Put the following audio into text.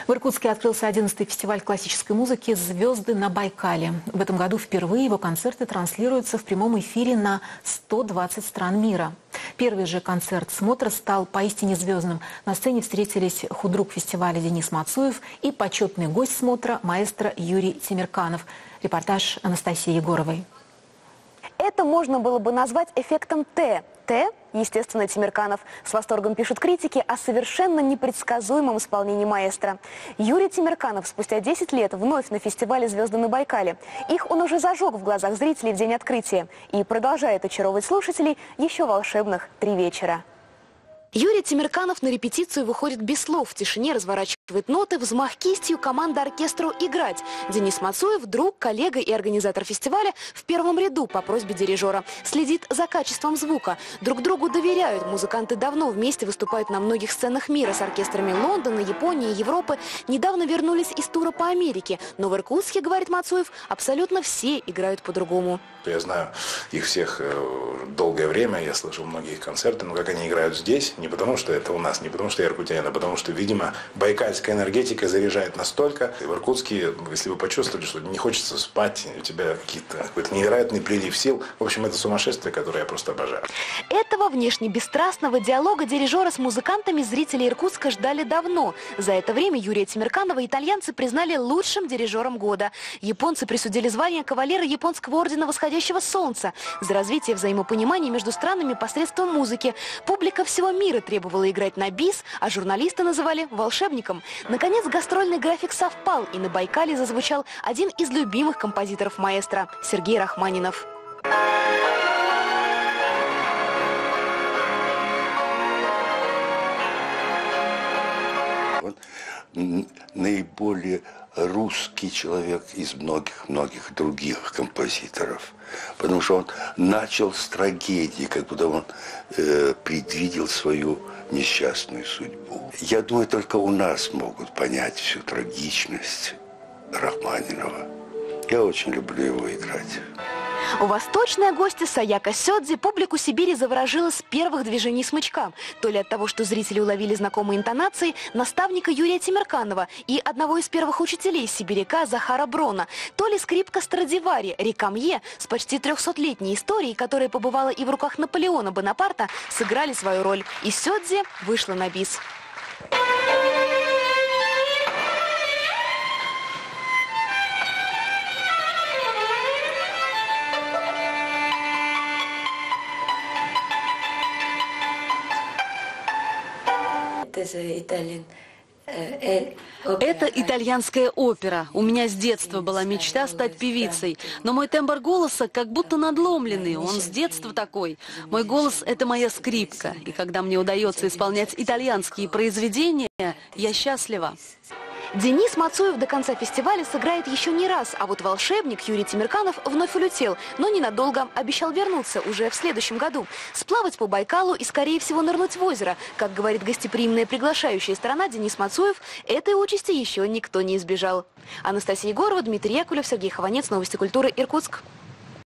В Иркутске открылся 11-й фестиваль классической музыки «Звезды на Байкале». В этом году впервые его концерты транслируются в прямом эфире на 120 стран мира. Первый же концерт смотра стал поистине звездным. На сцене встретились худрук фестиваля Денис Мацуев и почетный гость смотра маэстро Юрий Темирканов. Репортаж Анастасии Егоровой. Это можно было бы назвать эффектом Т. Т, естественно, Темирканов. С восторгом пишут критики о совершенно непредсказуемом исполнении маэстро. Юрий Темирканов спустя 10 лет вновь на фестивале «Звезды на Байкале». Их он уже зажег в глазах зрителей в день открытия и продолжает очаровывать слушателей еще волшебных 3 вечера. Юрий Темирканов на репетицию выходит без слов, в тишине разворачивает ноты, взмах кистью, команда оркестру «Играть». Денис Мацуев, друг, коллега и организатор фестиваля, в первом ряду по просьбе дирижера. Следит за качеством звука. Друг другу доверяют. Музыканты давно вместе выступают на многих сценах мира с оркестрами Лондона, Японии, Европы. Недавно вернулись из тура по Америке. Но в Иркутске, говорит Мацуев, абсолютно все играют по-другому. Я знаю их всех долгое время, я слышал многие их концерты, но как они играют здесь, не потому что это у нас, не потому что я иркутянин, а потому что, видимо, байкальская энергетика заряжает настолько. И в Иркутске, если вы почувствовали, что не хочется спать, у тебя какой-то невероятный прилив сил, в общем, это сумасшествие, которое я просто обожаю. Этого внешне бесстрастного диалога дирижера с музыкантами зрители Иркутска ждали давно. За это время Юрия Темирканова итальянцы признали лучшим дирижером года. Японцы присудили звание кавалера японского ордена восходящего солнца за развитие взаимопонимания между странами посредством музыки. Публика всего мира требовала играть на бис, а журналисты называли волшебником. Наконец, гастрольный график совпал, и на Байкале зазвучал один из любимых композиторов маэстро – Сергей Рахманинов. Он наиболее русский человек из многих других композиторов. Потому что он начал с трагедии, как будто он предвидел свою несчастную судьбу. Я думаю, только у нас могут понять всю трагичность Рахманинова. Я очень люблю его играть. Восточная гостья Саяка Сёдзи публику Сибири заворожила с первых движений смычка. То ли от того, что зрители уловили знакомые интонации наставника Юрия Темирканова и одного из первых учителей сибиряка Захара Брона, то ли скрипка Страдивари Рикамье с почти 300-летней историей, которая побывала и в руках Наполеона Бонапарта, сыграли свою роль. И Сёдзи вышла на бис. Это итальянская опера. У меня с детства была мечта стать певицей. Но мой тембр голоса как будто надломленный. Он с детства такой. Мой голос – это моя скрипка. И когда мне удается исполнять итальянские произведения, я счастлива. Денис Мацуев до конца фестиваля сыграет еще не раз, а вот волшебник Юрий Темирканов вновь улетел, но ненадолго, обещал вернуться уже в следующем году. Сплавать по Байкалу и, скорее всего, нырнуть в озеро. Как говорит гостеприимная приглашающая сторона Денис Мацуев, этой участи еще никто не избежал. Анастасия Егорова, Дмитрий Якулев, Сергей Хованец, Новости культуры, Иркутск.